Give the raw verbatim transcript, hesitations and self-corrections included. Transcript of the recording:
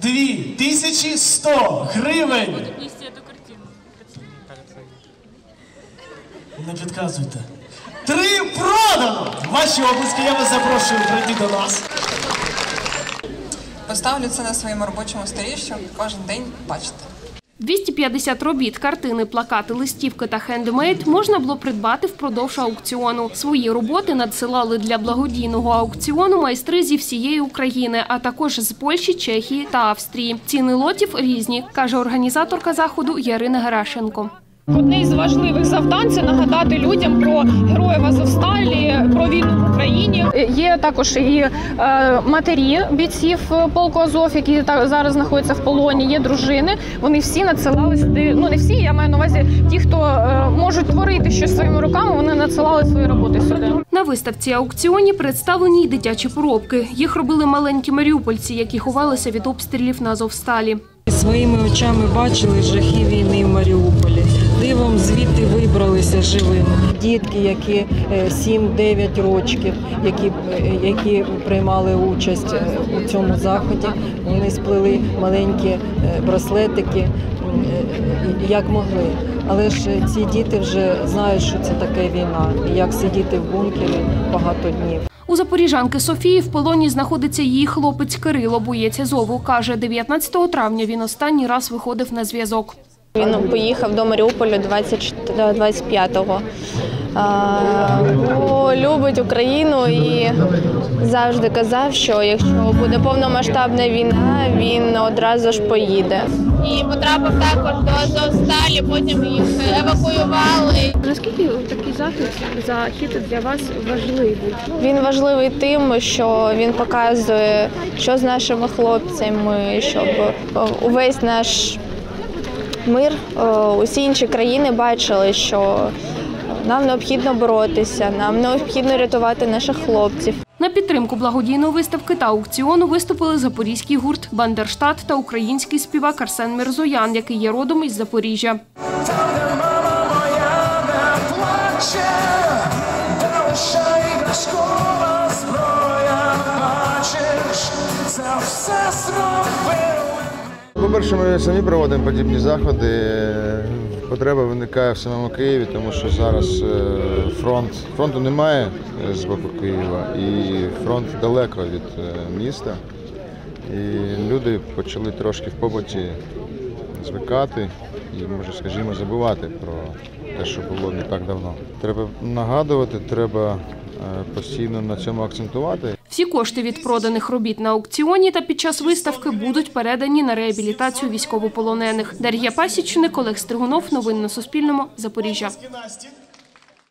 дві тисячі сто гривень. Не підказуйте. Три продано! Ваші обласки, я вас запрошую прийти до нас. Поставлю це на своєму робочому столі, щоб кожен день бачити. двісті п'ятдесят робіт, картини, плакати, листівки та хендмейд можна було придбати впродовж аукціону. Свої роботи надсилали для благодійного аукціону майстри зі всієї України, а також з Польщі, Чехії та Австрії. Ціни лотів різні, каже організаторка заходу Ярина Геращенко. Одне із важливих завдань – це нагадати людям про героїв Азовсталі, про війну в Україні. Є також і е, матері бійців полку Азов, які зараз знаходяться в полоні, є дружини. Вони всі надсилали сюди, ну не всі, я маю на увазі ті, хто е, можуть творити щось своїми руками, вони надсилали свої роботи сюди. На виставці аукціоні представлені й дитячі поробки. Їх робили маленькі маріупольці, які ховалися від обстрілів на Азовсталі. Своїми очами бачили жахи війни в Маріуполі. Дивом звідти вибралися живими. Дітки, які сім-дев'ять років, які, які приймали участь у цьому заході, вони сплели маленькі браслетики, як могли. Але ж ці діти вже знають, що це таке війна, і як сидіти в бункері багато днів. У запоріжанки Софії в полоні знаходиться її хлопець Кирило, боєць Азову. Каже, дев'ятнадцятого травня він останній раз виходив на зв'язок. Він поїхав до Маріуполя двадцять п'ятого. Любить Україну і завжди казав, що якщо буде повномасштабна війна, він одразу ж поїде. І потрапив також до Азовсталі, потім їх евакуювали. Наскільки такий захід для вас важливий? Він важливий тим, що він показує, що з нашими хлопцями, щоб увесь наш мир, усі інші країни бачили, що нам необхідно боротися, нам необхідно рятувати наших хлопців. На підтримку благодійної виставки та аукціону виступили запорізький гурт «Бандерштат» та український співак Арсен Мірзоян, який є родом із Запоріжжя. По-перше, ми самі проводимо подібні заходи. Потреба виникає в самому Києві, тому що зараз фронт, фронту немає з боку Києва і фронт далеко від міста. І люди почали трошки в побуті звикати і, може, скажімо, забувати про те, що було не так давно. Треба нагадувати, треба постійно на цьому акцентувати. Всі кошти від проданих робіт на аукціоні та під час виставки будуть передані на реабілітацію військовополонених. Дар'я Пасічник, Олег Стригунов. Новини на Суспільному. Запоріжжя.